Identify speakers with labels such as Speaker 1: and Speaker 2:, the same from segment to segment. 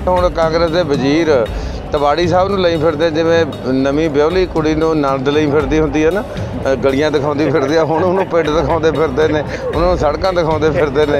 Speaker 1: ਹੁਣ ਕਾਂਗਰਸ ਦੇ ਵਜ਼ੀਰ ਤਵਾੜੀ ਸਾਹਿਬ ਨੂੰ ਲਈ ਫਿਰਦੇ, ਜਿਵੇਂ ਨਵੀਂ ਵਿਆਹਲੀ ਕੁੜੀ ਨੂੰ ਨੰਦ ਲਈ ਫਿਰਦੀ ਹੁੰਦੀ ਹੈ ਨਾ, ਗਲੀਆਂ ਦਿਖਾਉਂਦੀ ਫਿਰਦੀ ਆ, ਹੁਣ ਉਹਨੂੰ ਪਿੰਡ ਦਿਖਾਉਂਦੇ ਫਿਰਦੇ ਨੇ, ਉਹਨੂੰ ਸੜਕਾਂ ਦਿਖਾਉਂਦੇ ਫਿਰਦੇ ਨੇ।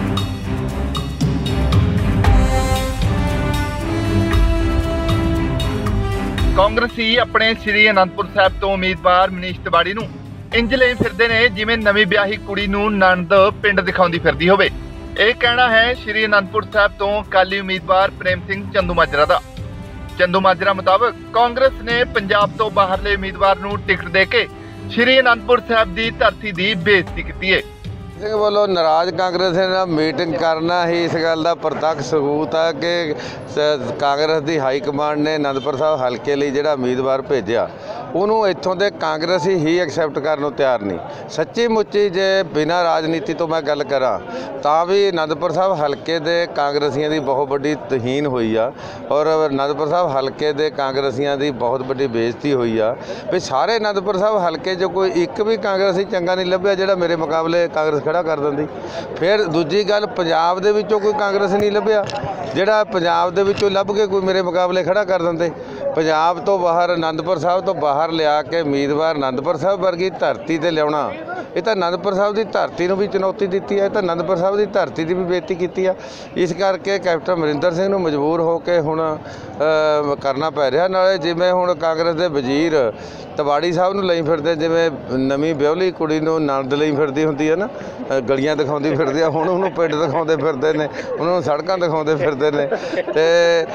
Speaker 2: ਕਾਂਗਰਸੀ ਆਪਣੇ ਸ੍ਰੀ ਅਨੰਦਪੁਰ ਸਾਹਿਬ ਤੋਂ ਉਮੀਦਵਾਰ ਮਨੀਸ਼ ਤਿਵਾੜੀ ਨੂੰ ਇੰਜ ਲਈ ਫਿਰਦੇ ਨੇ ਜਿਵੇਂ ਨਵੀਂ ਵਿਆਹੀ ਕੁੜੀ ਨੂੰ ਨੰਦ ਪਿੰਡ ਦਿਖਾਉਂਦੀ ਫਿਰਦੀ ਹੋਵੇ। ਇਹ ਕਹਿਣਾ ਹੈ ਸ੍ਰੀ ਅਨੰਦਪੁਰ ਸਾਹਿਬ ਤੋਂ ਅਕਾਲੀ ਉਮੀਦਵਾਰ ਪ੍ਰੇਮ ਸਿੰਘ ਚੰਦੂਮਾਜਰਾ ਦਾ। ਚੰਦੂਮਾਜਰਾ ਮੁਤਾਬਕ ਕਾਂਗਰਸ ਨੇ ਪੰਜਾਬ ਤੋਂ ਬਾਹਰਲੇ ਉਮੀਦਵਾਰ ਨੂੰ ਟਿਕਟ ਦੇ ਕੇ ਸ੍ਰੀ ਅਨੰਦਪੁਰ ਸਾਹਿਬ ਦੀ ਧਰਤੀ ਦੀ ਬੇਇੱਜ਼ਤੀ ਕੀਤੀ ਹੈ।
Speaker 1: ਸਿੰਘ ਵੱਲੋਂ ਨਾਰਾਜ਼ ਕਾਂਗਰਸ ਨਾਲ ਮੀਟਿੰਗ ਕਰਨਾ ਹੀ ਇਸ ਗੱਲ ਦਾ ਪ੍ਰਤੱਖ ਸਬੂਤ ਹੈ ਕਿ ਕਾਂਗਰਸ ਦੀ ਹਾਈ ਕਮਾਂਡ ਨੇ ਅਨੰਦਪੁਰ ਸਾਹਿਬ ਹਲਕੇ ਲਈ ਜਿਹੜਾ ਉਮੀਦਵਾਰ ਭੇਜਿਆ ਉਹਨੂੰ ਇੱਥੋਂ ਦੇ ਕਾਂਗਰਸੀ ਹੀ ਐਕਸੈਪਟ ਕਰਨ ਨੂੰ ਤਿਆਰ ਨਹੀਂ। ਸੱਚੀ ਮੁੱਚੀ ਜੇ ਬਿਨਾਂ ਰਾਜਨੀਤੀ ਤੋਂ ਮੈਂ ਗੱਲ ਕਰਾਂ ਤਾਂ ਵੀ ਅਨੰਦਪੁਰ ਸਾਹਿਬ ਹਲਕੇ ਦੇ ਕਾਂਗਰਸੀਆਂ ਦੀ ਬਹੁਤ ਵੱਡੀ ਤਹੀਨ ਹੋਈ ਆ, ਔਰ ਅਨੰਦਪੁਰ ਸਾਹਿਬ ਹਲਕੇ ਦੇ ਕਾਂਗਰਸੀਆਂ ਦੀ ਬਹੁਤ ਵੱਡੀ ਬੇਇੱਜ਼ਤੀ ਹੋਈ ਆ ਵੀ ਸਾਰੇ ਅਨੰਦਪੁਰ ਸਾਹਿਬ ਹਲਕੇ 'ਚ ਕੋਈ ਇੱਕ ਵੀ ਕਾਂਗਰਸੀ ਚੰਗਾ ਨਹੀਂ ਲੱਭਿਆ ਜਿਹੜਾ ਮੇਰੇ ਮੁਕਾਬਲੇ ਕਾਂਗਰਸ ਖੜਾ ਕਰ ਦਿੰਦੀ। ਫਿਰ ਦੂਜੀ ਗੱਲ, ਪੰਜਾਬ ਦੇ ਵਿੱਚੋਂ ਕੋਈ ਕਾਂਗਰਸ ਨਹੀਂ ਲੱਭਿਆ ਜਿਹੜਾ ਪੰਜਾਬ ਦੇ ਵਿੱਚੋਂ ਲੱਭ ਕੇ ਕੋਈ ਮੇਰੇ ਮੁਕਾਬਲੇ ਖੜਾ ਕਰ ਦਿੰਦੇ। ਪੰਜਾਬ ਤੋਂ ਬਾਹਰ ਅਨੰਦਪੁਰ ਸਾਹਿਬ ਤੋਂ ਬਾਹਰ ਲਿਆ ਕੇ ਉਮੀਦਵਾਰ ਅਨੰਦਪੁਰ ਸਾਹਿਬ ਵਰਗੀ ਧਰਤੀ 'ਤੇ ਲਿਆਉਣਾ, ਇਹ ਤਾਂ ਅਨੰਦਪੁਰ ਸਾਹਿਬ ਦੀ ਧਰਤੀ ਨੂੰ ਵੀ ਚੁਣੌਤੀ ਦਿੱਤੀ ਹੈ, ਇਹ ਤਾਂ ਅਨੰਦਪੁਰ ਸਾਹਿਬ ਦੀ ਧਰਤੀ ਦੀ ਵੀ ਬੇਇੱਜ਼ਤੀ ਕੀਤੀ ਆ। ਇਸ ਕਰਕੇ ਕੈਪਟਨ ਅਮਰਿੰਦਰ ਸਿੰਘ ਨੂੰ ਮਜਬੂਰ ਹੋ ਕੇ ਹੁਣ ਕਰਨਾ ਪੈ ਰਿਹਾ। ਨਾਲੇ ਜਿਵੇਂ ਹੁਣ ਕਾਂਗਰਸ ਦੇ ਵਜ਼ੀਰ ਤਵਾੜੀ ਸਾਹਿਬ ਨੂੰ ਲਈ ਫਿਰਦੇ, ਜਿਵੇਂ ਨਵੀਂ ਵਿਆਹਲੀ ਕੁੜੀ ਨੂੰ ਨੰਦ ਲਈ ਫਿਰਦੀ ਹੁੰਦੀ ਹੈ ਨਾ, ਗਲੀਆਂ ਦਿਖਾਉਂਦੀ ਫਿਰਦੀ ਆ, ਹੁਣ ਉਹਨੂੰ ਪਿੰਡ ਦਿਖਾਉਂਦੇ ਫਿਰਦੇ ਨੇ, ਉਹਨੂੰ ਸੜਕਾਂ ਦਿਖਾਉਂਦੇ ਫਿਰਦੇ ਨੇ। ਤੇ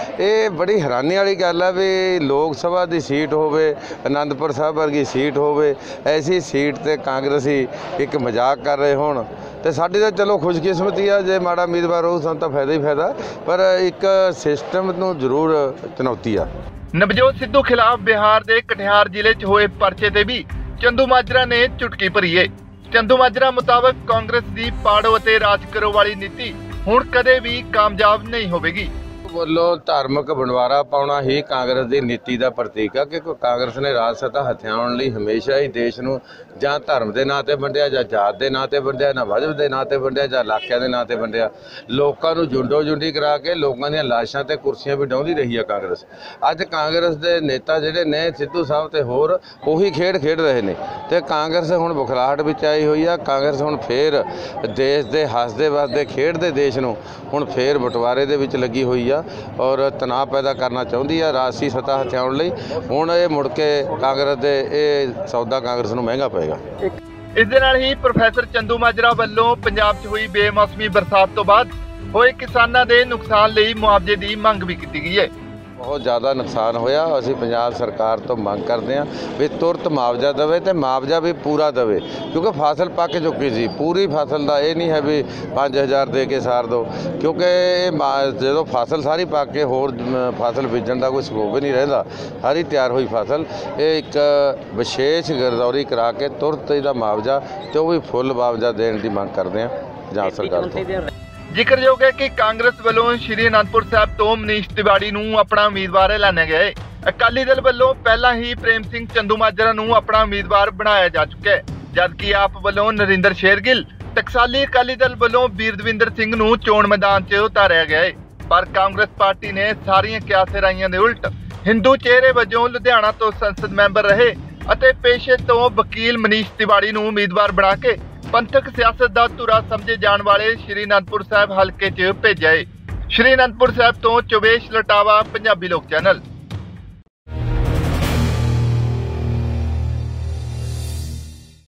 Speaker 1: ਇਹ ਬੜੀ ਹੈਰਾਨੀ ਵਾਲੀ ਗੱਲ ਆ ਵੀ ਲੋਕ ਸਭਾ ਦੀ ਸੀਟ ਹੋਵੇ, ਅਨੰਦਪੁਰ ਸਾਹਿਬ ਵਰਗੀ ਸੀਟ ਹੋਵੇ, ਐਸੀ ਸੀਟ 'ਤੇ ਕਾਂਗਰਸੀ ਇੱਕ ਮਜ਼ਾਕ ਕਰ ਰਹੇ ਹੋਣ। ਤੇ ਸਾਡੀ ਤਾਂ ਚਲੋ ਖੁਸ਼ਕਿਸਮਤੀ ਆ, ਜੇ ਮਾੜਾ ਉਮੀਦਵਾਰ ਹੋਊ ਸਾਨੂੰ ਤਾਂ ਫਾਇਦਾ ਹੀ ਫਾਇਦਾ, ਪਰ ਇੱਕ ਸਿਸਟਮ ਨੂੰ ਜ਼ਰੂਰ ਚੁਣੌਤੀ ਆ।
Speaker 2: ਨਵਜੋਤ ਸਿੱਧੂ ਖਿਲਾਫ ਬਿਹਾਰ ਦੇ ਕਟਿਹਾਰ ਜ਼ਿਲ੍ਹੇ 'ਚ ਹੋਏ ਪਰਚੇ ਤੇ ਵੀ ਚੰਦੂਮਾਜਰਾ ਨੇ ਚੁਟਕੀ ਭਰੀ ਏ। ਚੰਦੂਮਾਜਰਾ ਮੁਤਾਬਕ ਕਾਂਗਰਸ ਦੀ ਪਾੜੋ ਅਤੇ ਰਾਜ ਕਰੋ ਵਾਲੀ ਨੀਤੀ ਹੁਣ ਕਦੇ ਵੀ ਕਾਮਯਾਬ ਨਹੀਂ ਹੋਵੇਗੀ।
Speaker 1: ਵੱਲੋਂ ਧਾਰਮਿਕ ਬੰਡਵਾਰਾ ਪਾਉਣਾ ਹੀ ਕਾਂਗਰਸ ਦੀ ਨੀਤੀ ਦਾ ਪ੍ਰਤੀਕ ਆ ਕਿ ਕਾਂਗਰਸ ਨੇ ਰਾਜ ਸੱਤਾ ਹਥਿਆਉਣ ਲਈ ਹਮੇਸ਼ਾ ਹੀ ਦੇਸ਼ ਨੂੰ ਜਾਂ ਧਰਮ ਦੇ ਨਾਂ 'ਤੇ ਵੰਡਿਆ, ਜਾਂ ਜਾਤ ਦੇ ਨਾਂ 'ਤੇ ਵੰਡਿਆ, ਨਾ ਮਜ਼ਹਬ ਦੇ ਨਾਂ 'ਤੇ ਵੰਡਿਆ, ਜਾਂ ਇਲਾਕਿਆਂ ਦੇ ਨਾਂ 'ਤੇ ਵੰਡਿਆ। ਲੋਕਾਂ ਨੂੰ ਜੁੰਡੋ ਜੁੰਡੀ ਕਰਾ ਕੇ ਲੋਕਾਂ ਦੀਆਂ ਲਾਸ਼ਾਂ ਤੇ ਕੁਰਸੀਆਂ ਵੀ ਡਾਉਂਦੀ ਰਹੀ ਆ ਕਾਂਗਰਸ। ਅੱਜ ਕਾਂਗਰਸ ਦੇ ਨੇਤਾ ਜਿਹੜੇ ਨੇ ਸਿੱਧੂ ਸਾਹਿਬ ਤੇ ਹੋਰ ਉਹੀ ਖੇਡ ਰਹੇ ਨੇ, ਤੇ ਕਾਂਗਰਸ ਹੁਣ ਬੁਖਲਾਹਟ ਵਿੱਚ ਆਈ ਹੋਈ ਆ। ਕਾਂਗਰਸ ਹੁਣ ਫੇਰ ਦੇਸ਼ ਦੇ ਹੱਸਦੇ ਵੱਸਦੇ ਖੇਡਦੇ ਦੇਸ਼ ਨੂੰ ਹੁਣ ਫੇਰ ਬਟਵਾਰੇ ਦੇ ਵਿੱਚ ਲੱਗੀ ਹੋਈ ਆ ਔਰ ਤਣਾਅ ਪੈਦਾ ਕਰਨਾ ਚਾਹੁੰਦੀ ਆ ਰਾਜਸੀ ਸੱਤਾ ਹਥਿਆਉਣ ਲਈ। ਹੁਣ ਇਹ ਮੁੜ ਕੇ ਕਾਂਗਰਸ ਦੇ ਇਹ ਸੌਦਾ ਕਾਂਗਰਸ ਨੂੰ ਮਹਿੰਗਾ ਪਏਗਾ।
Speaker 2: ਇਸ ਦੇ ਨਾਲ ਹੀ ਪ੍ਰੋਫੈਸਰ ਚੰਦੂਮਾਜਰਾ ਵੱਲੋਂ ਪੰਜਾਬ 'ਚ ਹੋਈ ਬੇਮੌਸਮੀ ਬਰਸਾਤ ਤੋਂ ਬਾਅਦ ਹੋਏ ਕਿਸਾਨਾਂ ਦੇ ਨੁਕਸਾਨ ਲਈ ਮੁਆਵਜ਼ੇ ਦੀ ਮੰਗ ਵੀ ਕੀਤੀ ਗਈ ਹੈ।
Speaker 1: ਬਹੁਤ ਜ਼ਿਆਦਾ ਨੁਕਸਾਨ ਹੋਇਆ। ਅਸੀਂ ਪੰਜਾਬ ਸਰਕਾਰ ਤੋਂ ਮੰਗ ਕਰਦੇ ਹਾਂ ਵੀ ਤੁਰਤ ਮੁਆਵਜ਼ਾ ਦੇਵੇ ਤੇ ਮੁਆਵਜ਼ਾ ਵੀ ਪੂਰਾ ਦੇਵੇ, ਕਿਉਂਕਿ ਫਸਲ ਪੱਕ ਚੁੱਕੀ ਸੀ ਪੂਰੀ ਫਸਲ ਦਾ। ਇਹ ਨਹੀਂ ਹੈ ਵੀ 5000 ਦੇ ਕੇ ਸਾਰ ਦਿਓ, ਕਿਉਂਕਿ ਜਦੋਂ ਫਸਲ ਸਾਰੀ ਪੱਕ ਕੇ ਹੋਰ ਫਸਲ ਬੀਜਣ ਦਾ ਕੋਈ ਸਕੋਪ ਹੀ ਨਹੀਂ ਰਹਿੰਦਾ। ਸਾਰੀ ਤਿਆਰ ਹੋਈ ਫਸਲ ਇਹ ਇੱਕ ਵਿਸ਼ੇਸ਼ ਗਿਰਦੌਰੀ ਕਰਾ ਕੇ ਤੁਰਤ ਇਹਦਾ ਮੁਆਵਜ਼ਾ ਤੇ ਉਹ ਵੀ ਫੁੱਲ ਮੁਆਵਜ਼ਾ ਦੇਣ ਦੀ ਮੰਗ ਕਰਦੇ ਹਾਂ ਪੰਜਾਬ ਸਰਕਾਰ ਤੋਂ।
Speaker 2: ਜ਼ਿਕਰਯੋਗ ਹੈ ਕਿ ਕਾਂਗਰਸ ਵੱਲੋਂ ਸ਼੍ਰੀ ਅਨੰਦਪੁਰ ਸਾਹਿਬ ਤੋਂ ਮਨੀਸ਼ ਤਿਵਾੜੀ ਨੂੰ ਆਪਣਾ ਉਮੀਦਵਾਰ ਐਲਾਨਿਆ ਗਿਆ ਹੈ। ਅਕਾਲੀ ਦਲ ਵੱਲੋਂ ਪਹਿਲਾਂ ਹੀ ਪ੍ਰੇਮ ਸਿੰਘ ਚੰਦੂਮਾਜਰਾ ਨੂੰ ਆਪਣਾ ਉਮੀਦਵਾਰ ਬਣਾਇਆ ਜਾ ਚੁੱਕਾ ਹੈ, ਜਦਕਿ ਆਪ ਵੱਲੋਂ ਨਰਿੰਦਰ ਸ਼ੇਰਗਿੱਲ, ਟਕਸਾਲੀ ਅਕਾਲੀ ਦਲ ਵੱਲੋਂ ਬੀਰਦਵਿੰਦਰ ਸਿੰਘ ਨੂੰ ਚੋਣ ਮੈਦਾਨ 'ਚ ਉਤਾਰਿਆ ਗਿਆ ਹੈ। ਪਰ ਕਾਂਗਰਸ ਪਾਰਟੀ ਨੇ ਸਾਰੀਆਂ ਕਿਆਸੇ-ਰਾਈਆਂ ਦੇ ਉਲਟ ਹਿੰਦੂ ਚਿਹਰੇ ਵਜੋਂ ਲੁਧਿਆਣਾ ਤੋਂ ਸੰਸਦ ਮੈਂਬਰ ਰਹੇ ਅਤੇ ਪੇਸ਼ੇ ਤੋਂ ਵਕੀਲ ਮਨੀਸ਼ ਤਿਵਾੜੀ ਨੂੰ ਉਮੀਦਵਾਰ ਬਣਾ ਕੇ ਪੰਥਕ ਸਿਆਸਤ ਦਾ ਧੁਰਾ ਸਮਝੇ ਜਾਣ ਵਾਲੇ ਸ਼੍ਰੀ ਅਨੰਦਪੁਰ ਸਾਹਿਬ ਹਲਕੇ 'ਚ ਭੇਜਿਆ ਹੈ। ਸ਼੍ਰੀ ਅਨੰਦਪੁਰ ਸਾਹਿਬ ਤੋਂ ਚੋਵੇਸ਼ ਲਟਾਵਾ, ਪੰਜਾਬੀ ਲੋਕ ਚੈਨਲ।